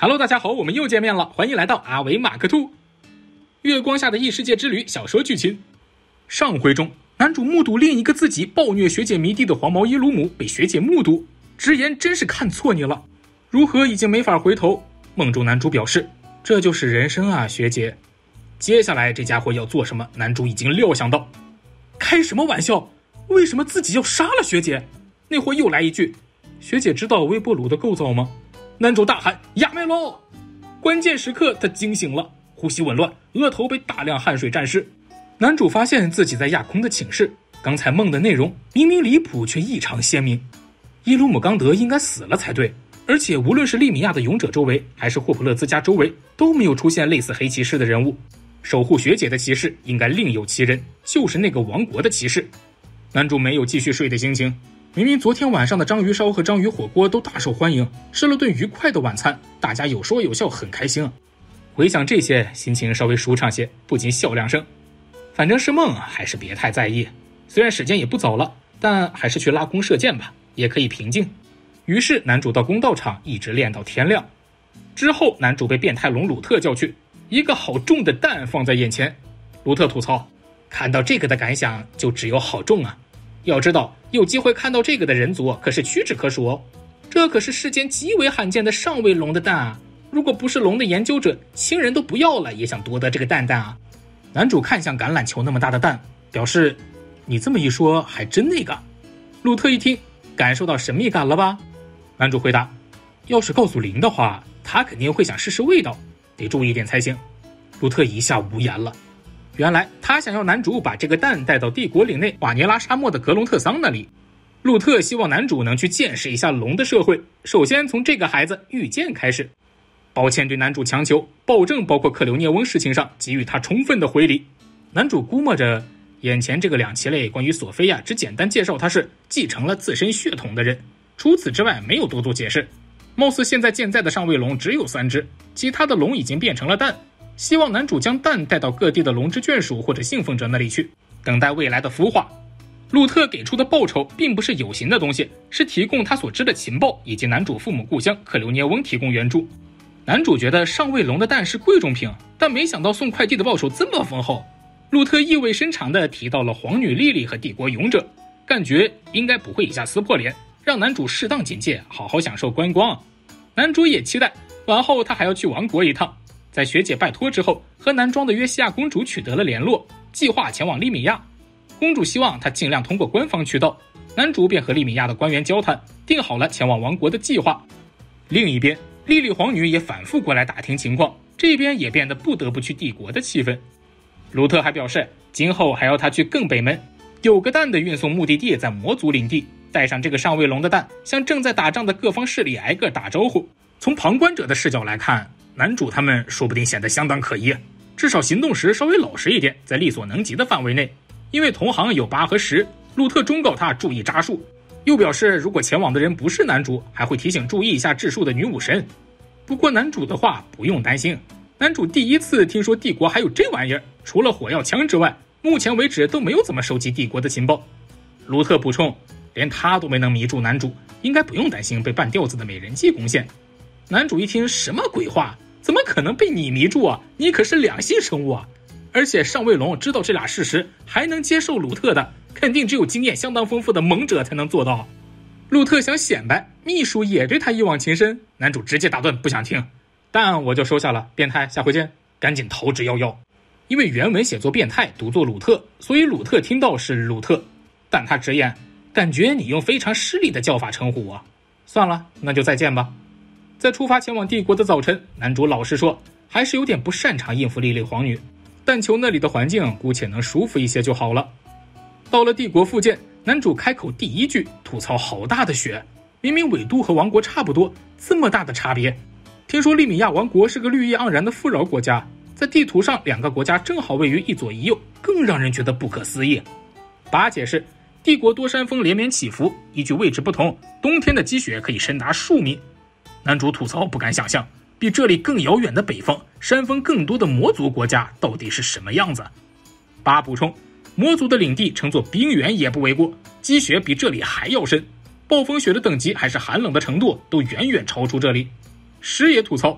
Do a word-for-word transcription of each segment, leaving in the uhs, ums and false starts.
Hello， 大家好，我们又见面了，欢迎来到阿维马克兔。月光下的异世界之旅小说剧情。上回中，男主目睹另一个自己暴虐学姐迷弟的黄毛耶鲁姆被学姐目睹，直言真是看错你了，如何已经没法回头。梦中男主表示，这就是人生啊，学姐。接下来这家伙要做什么，男主已经料想到。开什么玩笑？为什么自己要杀了学姐？那会又来一句，学姐知道微波炉的构造吗？男主大喊亚梅罗！关键时刻他惊醒了，呼吸紊乱，额头被大量汗水沾湿。男主发现自己在亚空的寝室，刚才梦的内容明明离谱，却异常鲜明。伊鲁姆冈德应该死了才对，而且无论是利米亚的勇者周围，还是霍普勒兹家周围，都没有出现类似黑骑士的人物。守护学姐的骑士应该另有其人，就是那个王国的骑士。男主没有继续睡的心情，明明昨天晚上的章鱼烧和章鱼火锅都大受欢迎，吃了顿愉快的晚餐，大家有说有笑，很开心。回想这些，心情稍微舒畅些，不禁笑两声。反正是梦，还是别太在意。虽然时间也不早了，但还是去拉弓射箭吧，也可以平静。于是男主到弓道场一直练到天亮。之后男主被变态龙鲁特叫去，一个好重的蛋放在眼前。鲁特吐槽，看到这个的感想就只有好重啊。要知道有机会看到这个的人族可是屈指可数哦，这可是世间极为罕见的上位龙的蛋啊！如果不是龙的研究者，亲人都不要了也想夺得这个蛋蛋啊！男主看向橄榄球那么大的蛋，表示你这么一说还真那个。鲁特一听，感受到神秘感了吧？男主回答，要是告诉林的话，他肯定会想试试味道，得注意点才行。鲁特一下无言了。原来他想要男主把这个蛋带到帝国领内瓦涅拉沙漠的格隆特桑那里。鲁特希望男主能去见识一下龙的社会，首先从这个孩子遇见开始。抱歉对男主强求，保证包括克留涅翁事情上给予他充分的回礼。男主估摸着眼前这个两栖类关于索菲亚只简单介绍他是继承了自身血统的人，除此之外没有多做解释。貌似现在健在的上位龙只有三只，其他的龙已经变成了蛋，希望男主将蛋带到各地的龙之眷属或者信奉者那里去，等待未来的孵化。鲁特给出的报酬并不是有形的东西，是提供他所知的情报，以及男主父母故乡克留涅翁提供援助。男主觉得上位龙的蛋是贵重品，但没想到送快递的报酬这么丰厚。鲁特意味深长地提到了皇女莉莉和帝国勇者，感觉应该不会一下撕破脸，让男主适当警戒，好好享受观光。男主也期待完后他还要去王国一趟。在学姐拜托之后，和男装的约西亚公主取得了联络，计划前往利米亚。公主希望他尽量通过官方渠道，男主便和利米亚的官员交谈，定好了前往王国的计划。另一边，莉莉皇女也反复过来打听情况，这边也变得不得不去帝国的气氛。鲁特还表示，今后还要他去更北门，有个蛋的运送目的地在魔族领地，带上这个上位龙的蛋，向正在打仗的各方势力挨个打招呼。从旁观者的视角来看，男主他们说不定显得相当可疑，至少行动时稍微老实一点，在力所能及的范围内。因为同行有八和十，鲁特忠告他注意扎数，又表示如果前往的人不是男主，还会提醒注意一下质数的女武神。不过男主的话不用担心，男主第一次听说帝国还有这玩意儿，除了火药枪之外，目前为止都没有怎么收集帝国的情报。鲁特补充，连他都没能迷住男主，应该不用担心被半吊子的美人计攻陷。男主一听，什么鬼话，怎么可能被你迷住啊？你可是两性生物啊！而且上位龙知道这俩事实还能接受鲁特的，肯定只有经验相当丰富的猛者才能做到。鲁特想显摆，秘书也对他一往情深，男主直接打断，不想听。但我就收下了，变态，下回见，赶紧逃之夭夭。因为原文写作变态，读作鲁特，所以鲁特听到是鲁特，但他直言，感觉你用非常失礼的叫法称呼我。算了，那就再见吧。在出发前往帝国的早晨，男主老实说，还是有点不擅长应付莉莉皇女，但求那里的环境姑且能舒服一些就好了。到了帝国附近，男主开口第一句吐槽好大的雪，明明纬度和王国差不多，这么大的差别。听说利米亚王国是个绿意盎然的富饶国家，在地图上两个国家正好位于一左一右，更让人觉得不可思议。八解释，帝国多山峰连绵起伏，依据位置不同，冬天的积雪可以深达数米。男主吐槽不敢想象，比这里更遥远的北方，山峰更多的魔族国家到底是什么样子。八补充，魔族的领地称作冰原也不为过，积雪比这里还要深，暴风雪的等级还是寒冷的程度都远远超出这里。十也吐槽，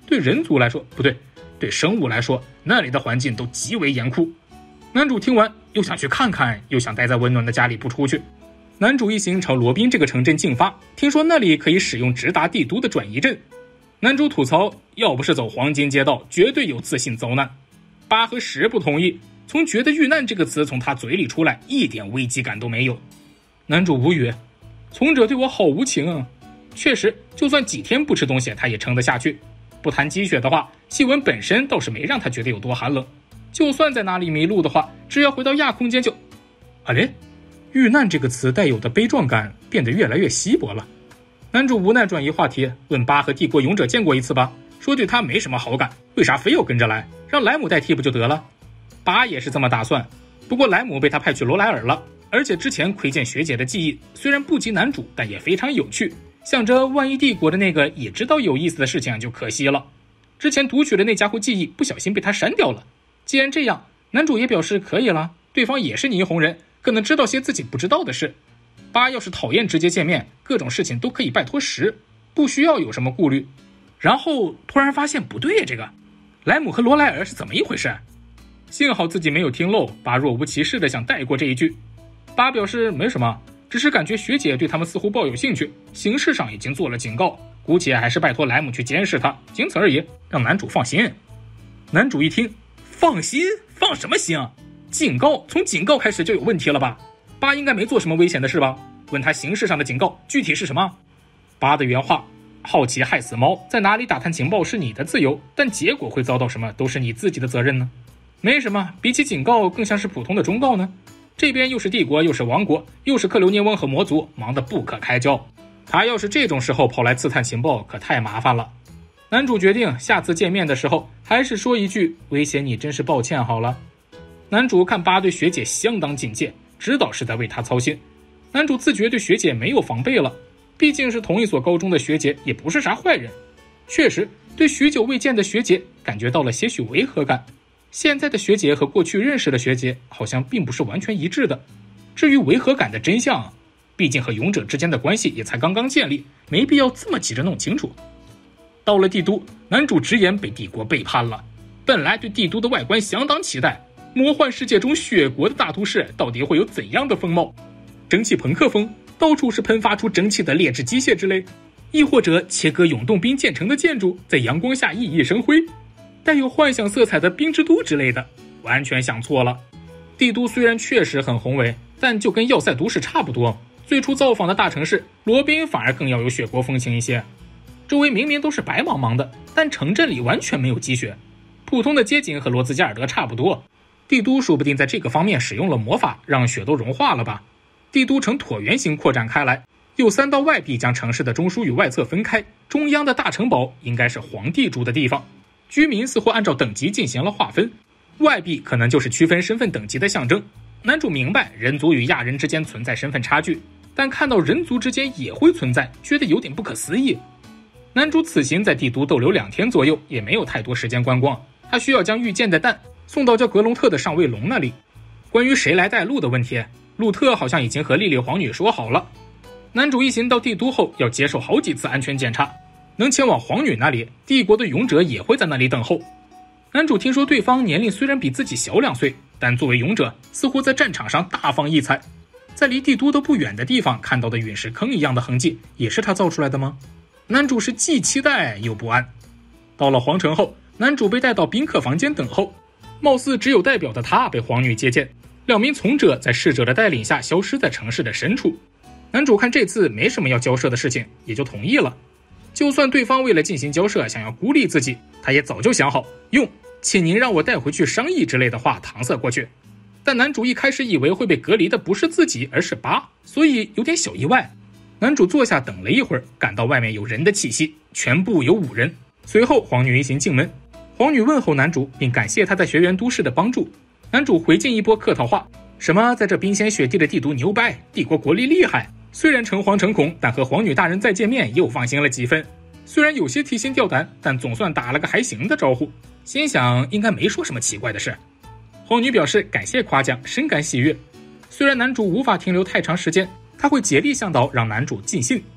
对人族来说，不对，对生物来说，那里的环境都极为严酷。男主听完，又想去看看，又想待在温暖的家里不出去。男主一行朝罗宾这个城镇进发，听说那里可以使用直达帝都的转移阵。男主吐槽，要不是走黄金街道，绝对有自信遭难。八和十不同意，从觉得遇难这个词从他嘴里出来，一点危机感都没有。男主无语，从者对我好无情啊。确实，就算几天不吃东西，他也撑得下去。不谈积雪的话，气温本身倒是没让他觉得有多寒冷。就算在哪里迷路的话，只要回到亚空间就……啊嘞，遇难这个词带有的悲壮感变得越来越稀薄了。男主无奈转移话题，问八和帝国勇者见过一次吧，说对他没什么好感，为啥非要跟着来，让莱姆代替不就得了？八也是这么打算，不过莱姆被他派去罗莱尔了，而且之前窥见学姐的记忆虽然不及男主，但也非常有趣，想着万一帝国的那个也知道有意思的事情就可惜了。之前读取的那家伙记忆不小心被他删掉了。既然这样，男主也表示可以了，对方也是霓虹人，可能知道些自己不知道的事。八要是讨厌直接见面，各种事情都可以拜托十，不需要有什么顾虑。然后突然发现不对，这个莱姆和罗莱尔是怎么一回事？幸好自己没有听漏，八若无其事的想带过这一句。八表示没什么，只是感觉学姐对他们似乎抱有兴趣，形式上已经做了警告，姑且还是拜托莱姆去监视他，仅此而已，让男主放心。男主一听，放心？放什么心啊？警告，从警告开始就有问题了吧？八应该没做什么危险的事吧？问他形式上的警告具体是什么？八的原话，好奇害死猫，在哪里打探情报是你的自由，但结果会遭到什么都是你自己的责任呢？没什么，比起警告更像是普通的忠告呢。这边又是帝国又是王国，又是克留涅翁和魔族，忙得不可开交。他要是这种时候跑来刺探情报，可太麻烦了。男主决定下次见面的时候还是说一句威胁你真是抱歉好了。男主看八对学姐相当警戒，知道是在为他操心。男主自觉对学姐没有防备了，毕竟是同一所高中的学姐，也不是啥坏人。确实对许久未见的学姐感觉到了些许违和感。现在的学姐和过去认识的学姐好像并不是完全一致的。至于违和感的真相，毕竟和勇者之间的关系也才刚刚建立，没必要这么急着弄清楚。到了帝都，男主直言被帝国背叛了。本来对帝都的外观相当期待，魔幻世界中雪国的大都市到底会有怎样的风貌？蒸汽朋克风，到处是喷发出蒸汽的劣质机械之类，亦或者切割永动兵建成的建筑在阳光下熠熠生辉，带有幻想色彩的冰之都之类的，完全想错了。帝都虽然确实很宏伟，但就跟要塞都市差不多，最初造访的大城市罗宾反而更要有雪国风情一些。周围明明都是白茫茫的，但城镇里完全没有积雪，普通的街景和罗兹加尔德差不多。帝都说不定在这个方面使用了魔法，让雪都融化了吧。帝都呈椭圆形扩展开来，有三道外壁将城市的中枢与外侧分开，中央的大城堡应该是皇帝住的地方，居民似乎按照等级进行了划分，外壁可能就是区分身份等级的象征。男主明白人族与亚人之间存在身份差距，但看到人族之间也会存在，觉得有点不可思议。男主此行在帝都逗留两天左右，也没有太多时间观光，他需要将遇见的蛋送到叫格隆特的上尉龙那里。关于谁来带路的问题，路特好像已经和莉莉皇女说好了。男主一行到帝都后要接受好几次安全检查，能前往皇女那里，帝国的勇者也会在那里等候。男主听说对方年龄虽然比自己小两岁，但作为勇者似乎在战场上大放异彩。在离帝都都不远的地方看到的陨石坑一样的痕迹，也是他造出来的吗？男主是既期待又不安。到了皇城后，男主被带到宾客房间等候，貌似只有代表的他被皇女接见，两名从者在侍者的带领下消失在城市的深处。男主看这次没什么要交涉的事情，也就同意了。就算对方为了进行交涉想要孤立自己，他也早就想好用请您让我带回去商议之类的话搪塞过去。但男主一开始以为会被隔离的不是自己而是八，所以有点小意外。男主坐下等了一会儿，感到外面有人的气息，全部有五人。随后皇女一行进门，皇女问候男主并感谢他在学园都市的帮助。男主回敬一波客套话，什么在这冰天雪地的帝都牛掰，帝国国力厉害。虽然诚惶诚恐，但和皇女大人再见面又放心了几分。虽然有些提心吊胆，但总算打了个还行的招呼，心想应该没说什么奇怪的事。皇女表示感谢夸奖，深感喜悦。虽然男主无法停留太长时间，他会竭力向导让男主尽兴。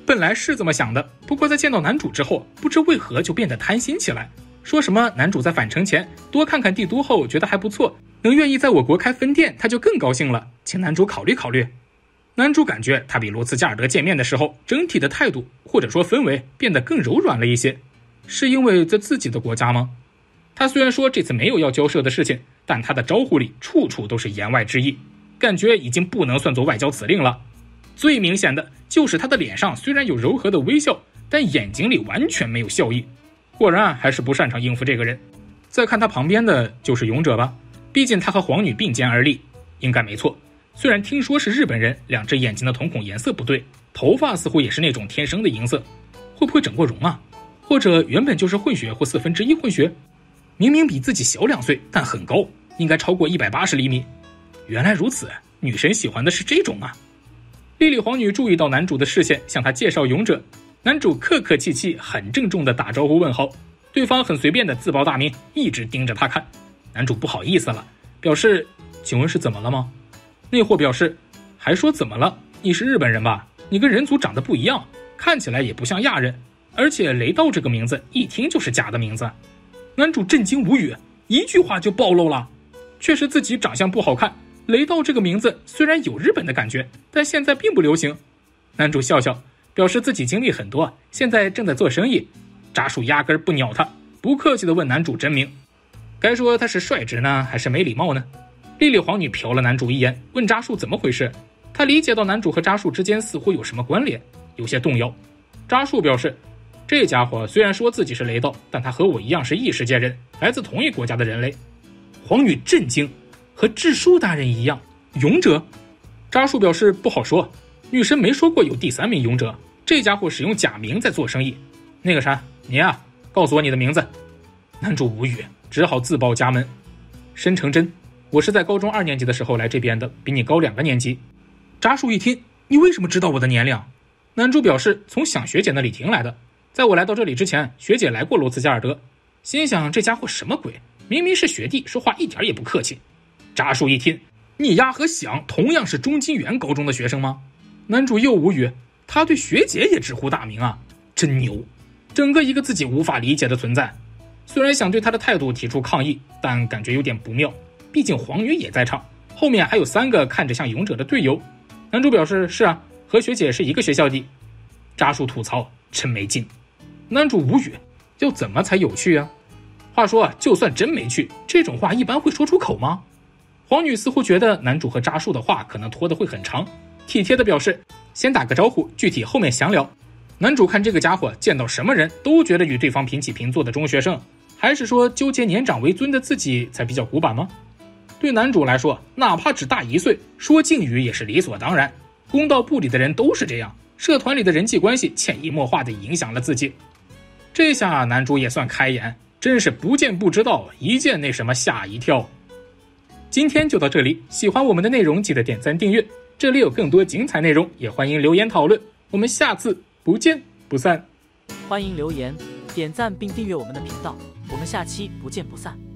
本来是这么想的，不过在见到男主之后，不知为何就变得贪心起来，说什么男主在返程前多看看帝都后觉得还不错，能愿意在我国开分店，他就更高兴了，请男主考虑考虑。男主感觉他比罗茨加尔德见面的时候，整体的态度或者说氛围变得更柔软了一些，是因为在自己的国家吗？他虽然说这次没有要交涉的事情，但他的招呼里处处都是言外之意，感觉已经不能算作外交辞令了。最明显的就是他的脸上虽然有柔和的微笑，但眼睛里完全没有笑意，果然还是不擅长应付这个人。再看他旁边的就是勇者吧，毕竟他和皇女并肩而立，应该没错。虽然听说是日本人，两只眼睛的瞳孔颜色不对，头发似乎也是那种天生的银色，会不会整过容啊？或者原本就是混血或四分之一混血？明明比自己小两岁，但很高，应该超过一百八十厘米。原来如此，女神喜欢的是这种啊！莉莉皇女注意到男主的视线，向他介绍勇者。男主客客气气，很郑重的打招呼问好，对方很随便的自报大名，一直盯着他看。男主不好意思了，表示请问是怎么了吗？那货表示还说怎么了？你是日本人吧？你跟人族长得不一样，看起来也不像亚人，而且雷道这个名字一听就是假的名字。男主震惊无语，一句话就暴露了，确实自己长相不好看，雷道这个名字虽然有日本的感觉，但现在并不流行。男主笑笑，表示自己经历很多，现在正在做生意。扎树压根不鸟他，不客气地问男主真名。该说他是率直呢，还是没礼貌呢？莉莉皇女瞟了男主一眼，问扎树怎么回事。他理解到男主和扎树之间似乎有什么关联，有些动摇。扎树表示，这家伙虽然说自己是雷道，但他和我一样是异世界人，来自同一国家的人类。皇女震惊，和智树大人一样，勇者？扎树表示不好说，女神没说过有第三名勇者，这家伙使用假名在做生意。那个啥，你啊，告诉我你的名字。男主无语，只好自报家门。申成真，我是在高中二年级的时候来这边的，比你高两个年级。扎树一听，你为什么知道我的年龄？男主表示从想学姐那里听来的，在我来到这里之前，学姐来过罗茨加尔德。心想这家伙什么鬼，明明是学弟，说话一点也不客气。扎树一听，你丫和想同样是中金源高中的学生吗？男主又无语，他对学姐也直呼大名啊，真牛，整个一个自己无法理解的存在。虽然想对他的态度提出抗议，但感觉有点不妙，毕竟皇女也在场，后面还有三个看着像勇者的队友。男主表示是啊，和学姐是一个学校的。扎树吐槽，真没劲。男主无语，要怎么才有趣啊？话说就算真没趣，这种话一般会说出口吗？皇女似乎觉得男主和扎树的话可能拖得会很长，体贴的表示先打个招呼，具体后面详聊。男主看这个家伙见到什么人都觉得与对方平起平坐的中学生，还是说纠结年长为尊的自己才比较古板吗？对男主来说，哪怕只大一岁，说敬语也是理所当然。公道部里的人都是这样，社团里的人际关系潜移默化地影响了自己。这下男主也算开眼，真是不见不知道，一见那什么吓一跳。今天就到这里，喜欢我们的内容记得点赞订阅，这里有更多精彩内容，也欢迎留言讨论。我们下次不见不散。 欢迎留言、点赞并订阅我们的频道，我们下期不见不散。